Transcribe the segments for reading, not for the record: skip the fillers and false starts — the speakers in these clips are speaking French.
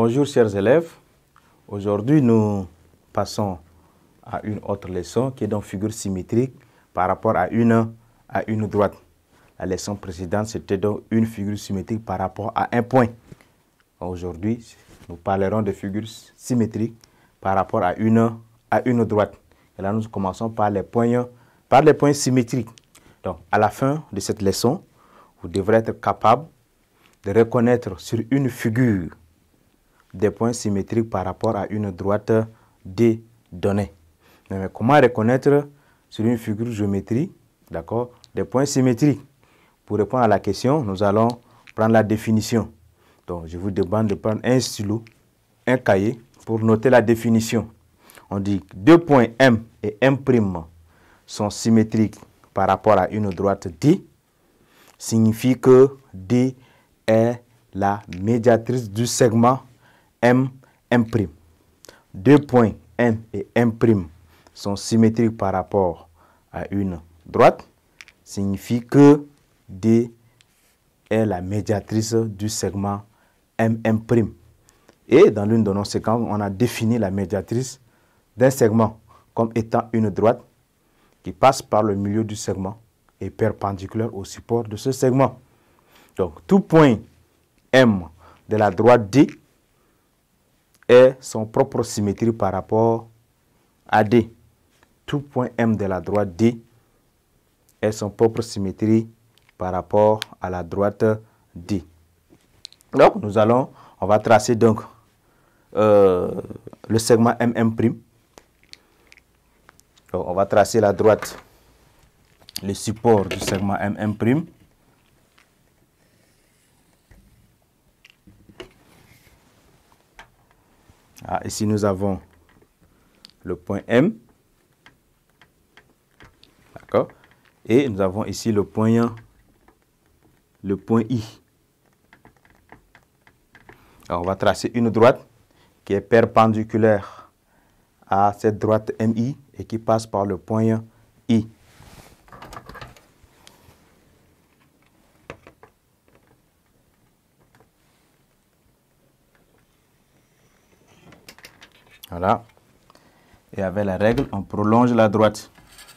Bonjour chers élèves, aujourd'hui nous passons à une autre leçon qui est donc figure symétrique par rapport à une droite. La leçon précédente c'était donc une figure symétrique par rapport à un point. Aujourd'hui nous parlerons de figures symétriques par rapport à une droite. Et là nous commençons par les points symétriques. Donc à la fin de cette leçon, vous devrez être capable de reconnaître sur une figure des points symétriques par rapport à une droite D donnée. Mais comment reconnaître sur une figure géométrique, d'accord, des points symétriques? Pour répondre à la question, nous allons prendre la définition. Donc, je vous demande de prendre un stylo, un cahier pour noter la définition. On dit que deux points M et M' sont symétriques par rapport à une droite D, signifie que D est la médiatrice du segment M'. Deux points M et M' sont symétriques par rapport à une droite, signifie que D est la médiatrice du segment M'. Et dans l'une de nos séquences, on a défini la médiatrice d'un segment comme étant une droite qui passe par le milieu du segment et perpendiculaire au support de ce segment. Donc, tout point M de la droite D est son propre symétrie par rapport à D. Tout point M de la droite D est son propre symétrie par rapport à la droite D. Donc, on va tracer donc le segment M'. Donc, on va tracer la droite, le support du segment M'. Ici, nous avons le point M. D'accord? Et nous avons ici le point I. Alors, on va tracer une droite qui est perpendiculaire à cette droite MI et qui passe par le point I. Voilà. Et avec la règle, on prolonge la droite.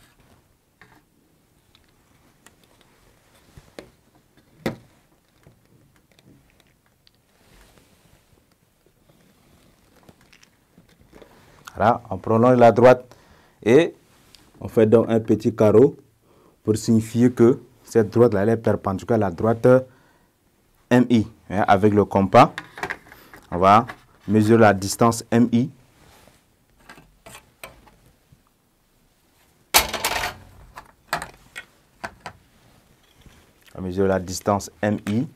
Voilà, on prolonge la droite et on fait donc un petit carreau pour signifier que cette droite-là est perpendiculaire à la droite MI. Avec le compas, on va mesurer la distance MI. On mesure la distance MI.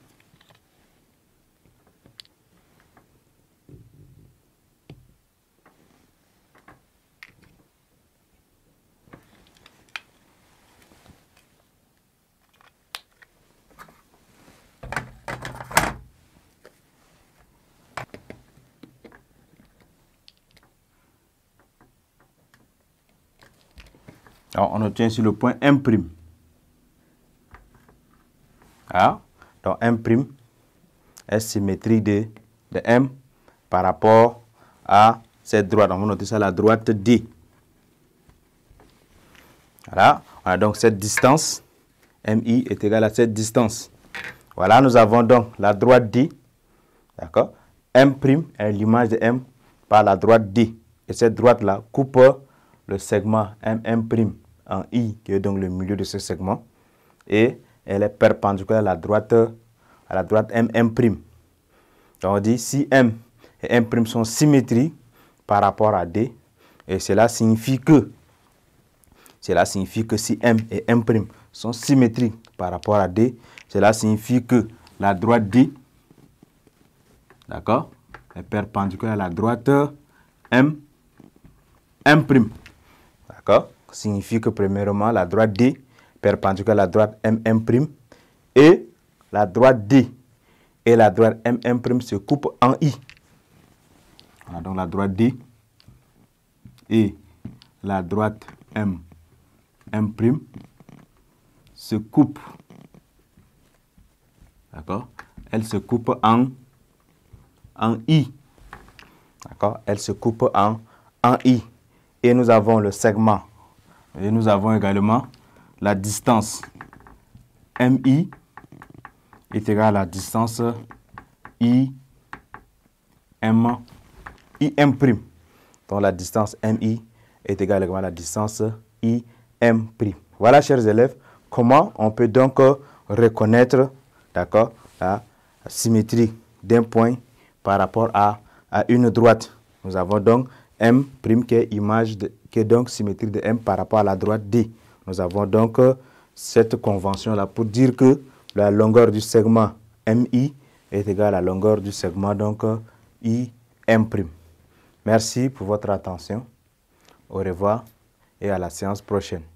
Alors, on obtient sur le point M'. Donc, M' est symétrique de M par rapport à cette droite. On va noter ça, la droite D. Voilà, on a donc cette distance. MI est égale à cette distance. Voilà, nous avons donc la droite D. D'accord? M' est l'image de M par la droite D. Et cette droite-là coupe le segment M' en I, qui est donc le milieu de ce segment. Et elle est perpendiculaire à la droite M'. Donc on dit si M et M' sont symétriques par rapport à D, et cela signifie que si M et M' sont symétriques par rapport à D, cela signifie que la droite D, d'accord, est perpendiculaire à la droite M'. D'accord? Signifie que premièrement, la droite D perpendiculaire à la droite M', et la droite D et la droite M' se coupent en I. Voilà, donc la droite D et la droite M' se coupent. D'accord? Elles se coupent en I. D'accord? Elle se coupe en I. Et nous avons le segment. Et nous avons également la distance MI est égale à la distance IM'. Donc la distance MI est égale également à la distance IM'. Voilà, chers élèves, comment on peut donc reconnaître, d'accord, la symétrie d'un point par rapport à une droite. Nous avons donc M' qui est qui est donc symétrie de M par rapport à la droite D. Nous avons donc cette convention-là pour dire que la longueur du segment MI est égale à la longueur du segment donc IM'. Merci pour votre attention. Au revoir et à la séance prochaine.